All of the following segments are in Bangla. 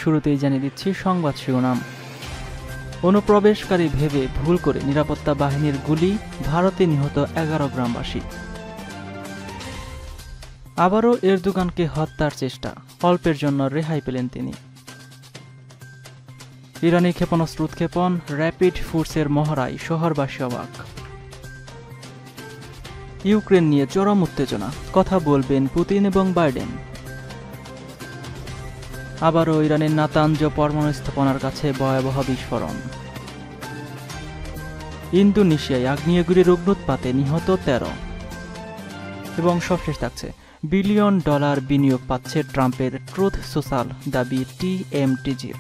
শুরুতেই জানিয়ে দিচ্ছি সংবাদ শিরোনাম। অনুপ্রবেশকারী ভেবে ভুল করে নিরাপত্তা বাহিনীর গুলি, ভারতে নিহত 11 গ্রামবাসী। আবারও এরদোগানকে হত্যার চেষ্টা, অল্পের জন্য রেহাই পেলেন তিনি। ইরানি ক্ষেপণাস্ত্র উৎক্ষেপণ, র্যাপিড ফোর্সের মহড়ায় শহরবাসী অবাক। ইউক্রেন নিয়ে চরম উত্তেজনা, কথা বলবেন পুতিন এবং বাইডেন। আবারও ইরানের নাতাঞ্জ পরমাণু স্থাপনার কাছে ভয়াবহ বিস্ফোরণ। ইন্দোনেশিয়ায় আগ্নেয়গিরির অগ্নুৎপাতে নিহত 13। এবং সবশেষ থাকছে $1 বিলিয়ন বিনিয়োগ পাচ্ছে ট্রাম্পের ট্রুথ সোশ্যাল, দাবি টিএমটিজির।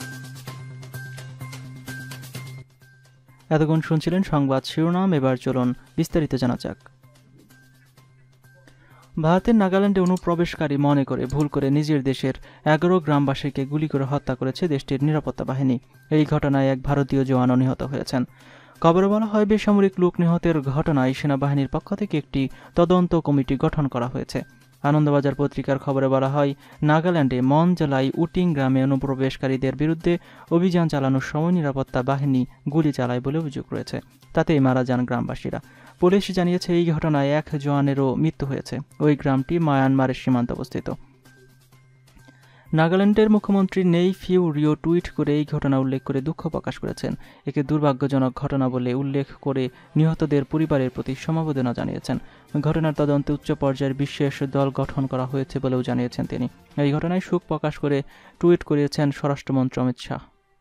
এতক্ষণ শুনছিলেন সংবাদ শিরোনাম, এবার চলুন বিস্তারিত জানা যাক। ভারতের নাগাল্যান্ডে অনুপ্রবেশকারী মনে করে ভুল করে নিজের দেশের 11 গ্রামবাসীকে গুলি করে হত্যা করেছে দেশটির নিরাপত্তা বাহিনী। এই ঘটনায় এক ভারতীয় জওয়ানও নিহত হয়েছেন। খবরে বলা হয়, বেসামরিক লোক নিহতের ঘটনায় সেনাবাহিনীর পক্ষ থেকে একটি তদন্ত কমিটি গঠন করা হয়েছে। আনন্দবাজার পত্রিকার খবরে বলা হয়, নাগাল্যান্ডে মন জেলায় উটিং গ্রামে অনুপ্রবেশকারীদের বিরুদ্ধে অভিযান চালানোর সময় নিরাপত্তা বাহিনী গুলি চালায় বলে অভিযোগ রয়েছে। তাতেই মারা যান গ্রামবাসীরা। পুলিশ জানিয়েছে, এই ঘটনায় এক জওয়ানেরও মৃত্যু হয়েছে। ওই গ্রামটি মায়ানমারের সীমান্তে অবস্থিত। নাগাল্যান্ডের মুখ্যমন্ত্রী নেইফিউ রিও টুইট করে এই ঘটনা উল্লেখ করে দুঃখ প্রকাশ করেছেন। একে দুর্ভাগ্যজনক ঘটনা বলে উল্লেখ করে নিহতদের পরিবারের প্রতি সমবেদনা জানিয়েছেন। ঘটনার তদন্তে উচ্চ পর্যায়ের বিশেষ দল গঠন করা হয়েছে বলেও জানিয়েছেন তিনি। এই ঘটনায় শোক প্রকাশ করে টুইট করিয়েছেন স্বরাষ্ট্রমন্ত্রী অমিত শাহ।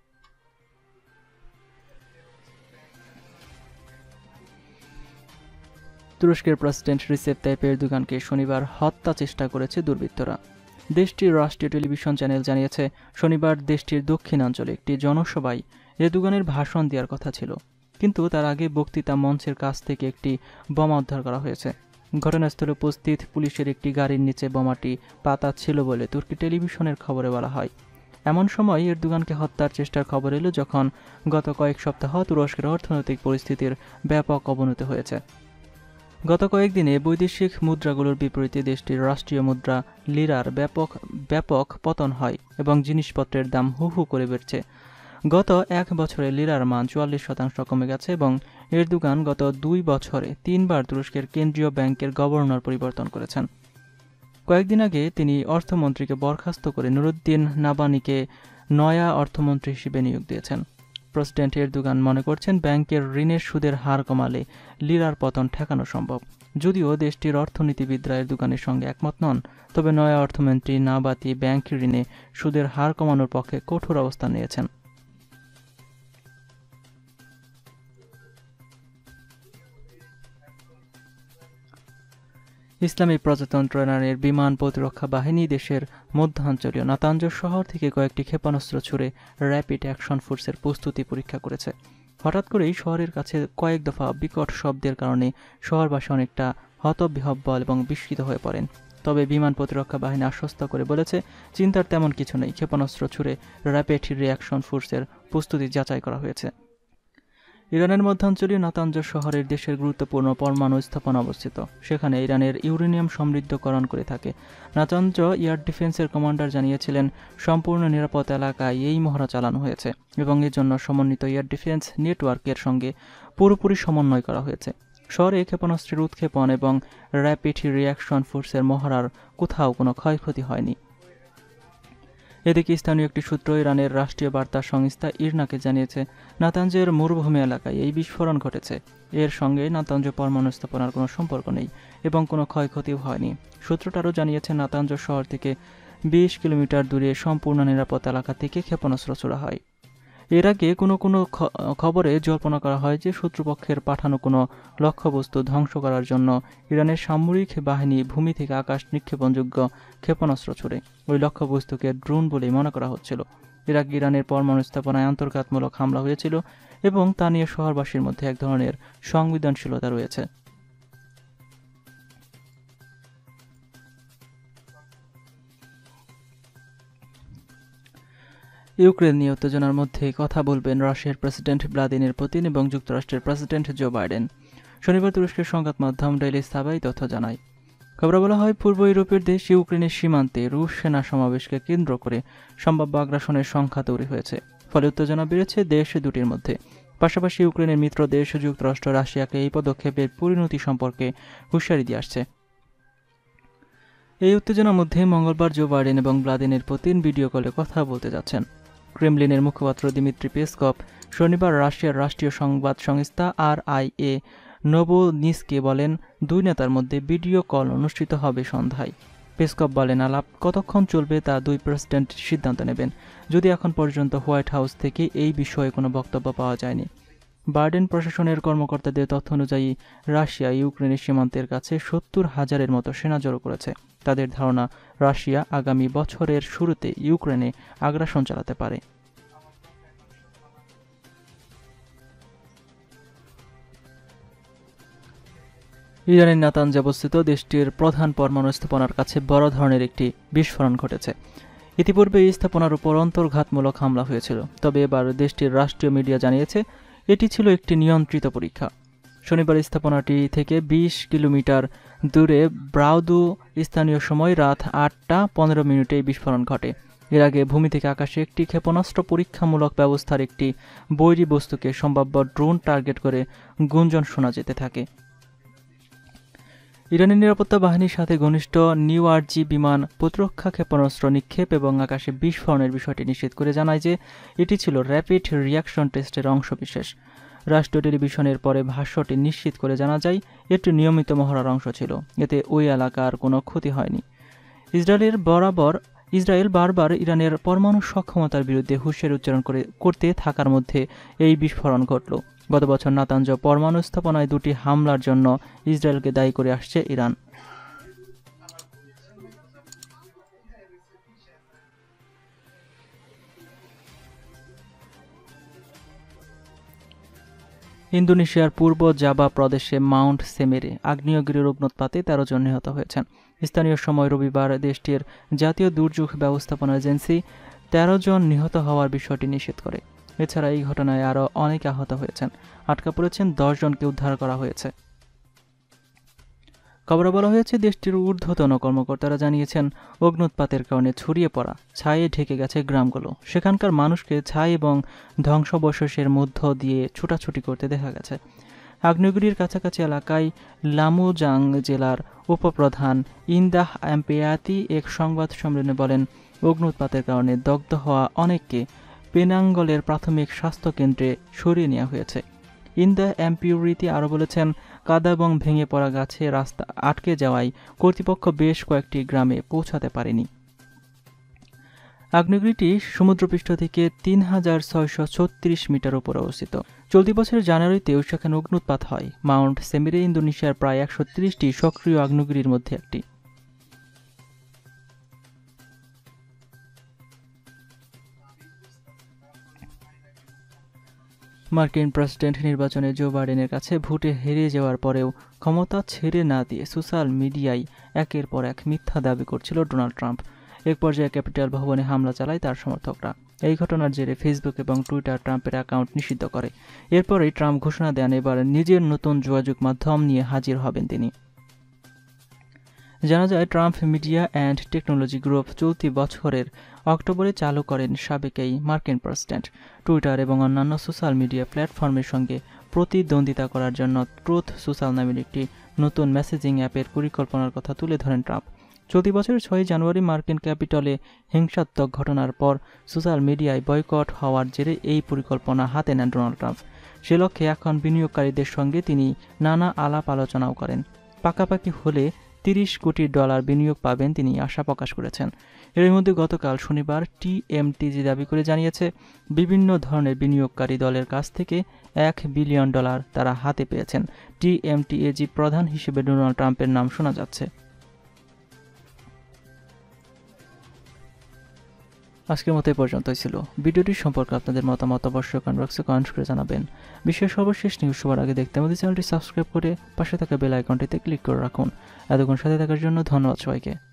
তুরস্কের প্রেসিডেন্ট রিসেপ তাইপ এরদোগানকে শনিবার হত্যা চেষ্টা করেছে দুর্বৃত্তরা। দেশটির রাষ্ট্রীয় টেলিভিশন চ্যানেল জানিয়েছে, শনিবার দেশটির দক্ষিণাঞ্চলে একটি জনসভায় এরদোগানের ভাষণ দেওয়ার কথা ছিল, কিন্তু তার আগে বক্তৃতা মঞ্চের কাছ থেকে একটি বোমা উদ্ধার করা হয়েছে। ঘটনাস্থলে উপস্থিত পুলিশের একটি গাড়ির নিচে বোমাটি পাতা ছিল বলে তুর্কি টেলিভিশনের খবরে বলা হয়। এমন সময় এরদোগানকে হত্যার চেষ্টার খবর এলো যখন গত কয়েক সপ্তাহ তুরস্কের অর্থনৈতিক পরিস্থিতির ব্যাপক অবনতি হয়েছে। গত কয়েকদিনে বৈদেশিক মুদ্রাগুলোর বিপরীতে দেশটির রাষ্ট্রীয় মুদ্রা লিরার ব্যাপক পতন হয় এবং জিনিসপত্রের দাম হু হু করে বেড়েছে। গত এক বছরে লিরার মান 44% কমে গেছে এবং এরদোগান গত 2 বছরে 3 বার তুরস্কের কেন্দ্রীয় ব্যাংকের গভর্নর পরিবর্তন করেছেন। কয়েকদিন আগে তিনি অর্থমন্ত্রীকে বরখাস্ত করে নুরুদ্দিন নাবানিকে নয়া অর্থমন্ত্রী হিসেবে নিয়োগ দিয়েছেন। প্রেসিডেন্ট এরদোগান মনে করছেন, ব্যাংকের ঋণের সুদের হার কমালে লিরার পতন ঠেকানো সম্ভব। যদিও দেশটির অর্থনীতিবিদরা এরদোগানের সঙ্গে একমত নন, তবে নয়া অর্থমন্ত্রী নাবাতি ব্যাংক ঋণে সুদের হার কমানোর পক্ষে কঠোর অবস্থান নিয়েছেন। ইসলামী প্রজাতন্ত্র ইরানের বিমান প্রতিরক্ষা বাহিনী দেশের মধ্যাঞ্চলীয় নাতাঞ্জ শহর থেকে কয়েকটি ক্ষেপণাস্ত্র ছুড়ে র্যাপিড অ্যাকশন ফোর্সের প্রস্তুতি পরীক্ষা করেছে। হঠাৎ করেই শহরের কাছে কয়েক দফা বিকট শব্দের কারণে শহরবাসী অনেকটা হতবিহ্বল এবং বিস্মিত হয়ে পড়েন। তবে বিমান প্রতিরক্ষা বাহিনী আশ্বস্ত করে বলেছে, চিন্তার তেমন কিছু নেই। ক্ষেপণাস্ত্র ছুড়ে র্যাপিড রিঅ্যাকশন ফোর্সের প্রস্তুতি যাচাই করা হয়েছে। ইরানের মধ্যাঞ্চলীয় নাতাঞ্জ শহরের দেশের গুরুত্বপূর্ণ পরমাণু স্থাপনা অবস্থিত। সেখানে ইরানের ইউরেনিয়াম সমৃদ্ধকরণ করে থাকে। নাতাঞ্জ এয়ার ডিফেন্সের কমান্ডার জানিয়েছিলেন, সম্পূর্ণ নিরাপদ এলাকায় এই মহড়া চালানো হয়েছে এবং এর জন্য সমন্বিত এয়ার ডিফেন্স নেটওয়ার্কের সঙ্গে পুরোপুরি সমন্বয় করা হয়েছে। শহরে ক্ষেপণাস্ত্রের উৎক্ষেপণ এবং র্যাপিড রিঅ্যাকশন ফোর্সের মহড়ার কোথাও কোনো ক্ষয়ক্ষতি হয়নি। এদিকে স্থানীয় একটি সূত্র ইরানের রাষ্ট্রীয় বার্তা সংস্থা ইরনাকে জানিয়েছে, নাতাঞ্জের মরুভূমি এলাকায় এই বিস্ফোরণ ঘটেছে। এর সঙ্গে নাতাঞ্জ পরমাণু স্থাপনার কোনো সম্পর্ক নেই এবং কোনো ক্ষয়ক্ষতিও হয়নি। সূত্রটা আরও জানিয়েছে, নাতাঞ্জ শহর থেকে 20 কিলোমিটার দূরে সম্পূর্ণ নিরাপদ এলাকা থেকে ক্ষেপণাস্ত্র ছোড়া হয়। এর আগে কোনো খবরে জল্পনা করা হয় যে শত্রুপক্ষের পাঠানো কোনো লক্ষ্যবস্তু ধ্বংস করার জন্য ইরানের সামরিক বাহিনী ভূমি থেকে আকাশ নিক্ষেপণযোগ্য ক্ষেপণাস্ত্র ছোড়ে। ওই লক্ষ্যবস্তুকে ড্রোন বলেই মনে করা হচ্ছিল। এর আগে ইরানের পরমাণু স্থাপনায় আন্তর্ঘাতমূলক হামলা হয়েছিল এবং তা নিয়ে শহরবাসীর মধ্যে এক ধরনের সংবেদনশীলতা রয়েছে। ইউক্রেন নিয়ে উত্তেজনার মধ্যে কথা বলবেন রাশিয়ার প্রেসিডেন্ট ভ্লাদিমির পুতিন এবং যুক্তরাষ্ট্রের প্রেসিডেন্ট জো বাইডেন। শনিবার তুরস্কের সংবাদ মাধ্যম ডেইলি সাবাই তথ্য জানায়। খবরে বলা হয়, পূর্ব ইউরোপের দেশ ইউক্রেনের সীমান্তে রুশ সেনা সমাবেশকে কেন্দ্র করে সম্ভাব্য আগ্রাসনের সংখ্যা তৈরি হয়েছে। ফলে উত্তেজনা বেড়েছে দেশ দুটির মধ্যে। পাশাপাশি ইউক্রেনের মিত্র দেশ যুক্তরাষ্ট্র রাশিয়াকে এই পদক্ষেপের পরিণতি সম্পর্কে হুঁশিয়ারি দিয়ে আসছে। এই উত্তেজনার মধ্যে মঙ্গলবার জো বাইডেন এবং ভ্লাদিমির পুতিন ভিডিও কলে কথা বলতে যাচ্ছেন। ক্রেমলিনের মুখপাত্র দিমিত্রি পেসকভ শনিবার রাশিয়ার রাষ্ট্রীয় সংবাদ সংস্থা RIA নোভোনিসকে বলেন, দুই নেতার মধ্যে ভিডিও কল অনুষ্ঠিত হবে সন্ধ্যায়। পেসকভ বলেন, আলাপ কতক্ষণ চলবে তা দুই প্রেসিডেন্ট সিদ্ধান্ত নেবেন। যদি এখন পর্যন্ত হোয়াইট হাউস থেকে এই বিষয়ে কোনো বক্তব্য পাওয়া যায়নি। বাইডেন প্রশাসনের কর্মকর্তাদের তথ্য অনুযায়ী রাশিয়া ইউক্রেনের সীমান্তের কাছে 70,000-এর মতো সেনা জড়ো করেছে। তাদের ধারণা, রাশিয়া আগামী বছরের শুরুতে ইউক্রেনে আগ্রাসন চালাতে পারে। ইরানের নাতানজ অবস্থিত দেশটির প্রধান পরমাণু স্থাপনার কাছে বড় ধরনের একটি বিস্ফোরণ ঘটেছে। ইতিপূর্বে এই স্থাপনার উপর অন্তর্ঘাতমূলক হামলা হয়েছিল, তবে এবার দেশটির রাষ্ট্রীয় মিডিয়া জানিয়েছে এটি ছিল একটি নিয়ন্ত্রিত পরীক্ষা। শনিবার স্থাপনাটি থেকে 20 কিলোমিটার দূরে ব্রাউদু স্থানীয় সময় রাত 8:15 এই বিস্ফোরণ ঘটে। এর আগে ভূমি থেকে আকাশে একটি ক্ষেপণাস্ত্র পরীক্ষামূলক ব্যবস্থার একটি বৈরী বস্তুকে সম্ভাব্য ড্রোন টার্গেট করে গুঞ্জন শোনা যেতে থাকে। ইরানের নিরাপত্তা বাহিনীর সাথে ঘনিষ্ঠ নিউআরজি বিমান প্রতিরক্ষা ক্ষেপণাস্ত্র নিক্ষেপ এবং আকাশে বিস্ফোরণের বিষয়টি নিশ্চিত করে জানায় যে এটি ছিল র্যাপিড রিয়াকশন টেস্টের অংশবিশেষ। রাষ্ট্রীয় টেলিভিশনের পরে ভাষ্যটি নিশ্চিত করে জানা যায় এটি নিয়মিত মহড়ার অংশ ছিল। এতে ওই এলাকার কোনো ক্ষতি হয়নি। ইসরায়েল বারবার ইরানের পরমাণু সক্ষমতার বিরুদ্ধে হুঁশিয়ারি উচ্চারণ করতে থাকার মধ্যে এই বিস্ফোরণ ঘটল। গত বছর নাতানজ পরমাণু স্থাপনায় দুটি হামলার জন্য ইসরায়েলকে দায়ী করে আসছে ইরান। ইন্দোনেশিয়ার পূর্ব জাভা প্রদেশে মাউন্ট সেমেরে আগ্নেয়গিরির অগ্নুৎপাতে 13 জন নিহত হয়েছেন। স্থানীয় সময় রবিবার দেশটির জাতীয় দুর্যোগ ব্যবস্থাপনা এজেন্সি 13 জন নিহত হওয়ার বিষয়টি নিশ্চিত করে। এছাড়া এই ঘটনায় আরও অনেকে আহত হয়েছেন। আটকা পড়েছেন 10 জনকে উদ্ধার করা হয়েছে। খবরে বলা হয়েছে, দেশটির ঊর্ধ্বতন কর্মকর্তারা জানিয়েছেন অগ্নুৎপাতের কারণে ছড়িয়ে পড়া ছায়ে ঢেকে গেছে গ্রামগুলো। সেখানকার মানুষকে ছাই এবং ধ্বংসাবশেষের মধ্য দিয়ে ছুটাছুটি করতে দেখা গেছে। আগ্নেয়গিরির কাছাকাছি এলাকায় লামুজাং জেলার উপপ্রধান ইন্দাহ এমপেয়াতি এক সংবাদ সম্মেলনে বলেন, অগ্নুৎপাতের কারণে দগ্ধ হওয়া অনেককে পেনাঙ্গলের প্রাথমিক স্বাস্থ্য কেন্দ্রে সরিয়ে নেওয়া হয়েছে। ইন্দা এমপিউরিতি আরও বলেছেন, কাদা এবং ভেঙে পড়া গাছে রাস্তা আটকে যাওয়ায় কর্তৃপক্ষ বেশ কয়েকটি গ্রামে পৌঁছাতে পারেনি। আগ্নেয়গিরিটি সমুদ্রপৃষ্ঠ থেকে 3,636 মিটার উপরে অবস্থিত। চলতি বছরের জানুয়ারিতেও সেখানে অগ্নুৎপাত হয়। মাউন্ট সেমেরে ইন্দোনেশিয়ার প্রায় 130টি সক্রিয় আগ্নেয়গিরির মধ্যে একটি। মার্কিন প্রেসিডেন্ট নির্বাচনে জো বাইডেনের কাছে ভোটে হেরে যাওয়ার পরেও ক্ষমতা ছেড়ে না দিয়ে সোশ্যাল মিডিয়ায় একের পর এক মিথ্যা দাবি করছিল ডোনাল্ড ট্রাম্প। এক পর্যায়ে ক্যাপিটাল ভবনে হামলা চালায় তার সমর্থকরা। এই ঘটনার জেরে ফেসবুক এবং টুইটার ট্রাম্পের অ্যাকাউন্ট নিষিদ্ধ করে। এরপরেই ট্রাম্প ঘোষণা দেন এবার নিজের নতুন যোগাযোগ মাধ্যম নিয়ে হাজির হবেন তিনি। জানা যায়, Trump media and technology group চলতি বছরের অক্টোবরে চালু করেন সাবেক এই মার্কিন প্রেসিডেন্ট। টুইটার এবং অন্যান্য সোশ্যাল মিডিয়া প্ল্যাটফর্মের সঙ্গে প্রতিদ্বন্দ্বিতা করার জন্য ট্রুথ সোশ্যাল নামের একটি নতুন মেসেজিং অ্যাপের পরিকল্পনার কথা তুলে ধরেন ট্রাম্প। চলতি বছরের 6 জানুয়ারি মার্কিন ক্যাপিটলে হিংসাত্মক ঘটনার পর সোশ্যাল মিডিয়ায় বয়কট হওয়ার জেরে এই পরিকল্পনা হাতে নেন ডোনাল্ড ট্রাম্প। সে লক্ষ্যে এখন বিনিয়োগকারীদের সঙ্গে তিনি নানা আলাপ আলোচনাও করেন। পাকাপাকি হলে $30 কোটি বিনিয়োগ পাবেন তিনি আশা প্রকাশ করেছেন। এর মধ্যে গতকাল শনিবার TMTG দাবি করে জানিয়েছে, বিভিন্ন ধরনের বিনিয়োগকারী দলের কাছ থেকে $1 বিলিয়ন তারা হাতে পেয়েছেন। TMTG প্রধান হিসেবে ডোনাল্ড ট্রাম্পের নাম শোনা যাচ্ছে। আজকের মতো এই পর্যন্তই ছিল। ভিডিওটি সম্পর্কে আপনাদের মতামত অবশ্যই কমেন্ট বক্সে কমেন্ট করে জানাবেন। বিশ্বের সর্বশেষ নিউজ সবার আগে দেখতে আমাদের চ্যানেলটি সাবস্ক্রাইব করে পাশে থাকা বেল আইকনটিতে ক্লিক করে রাখুন। এতক্ষণ সাথে থাকার জন্য ধন্যবাদ সবাইকে।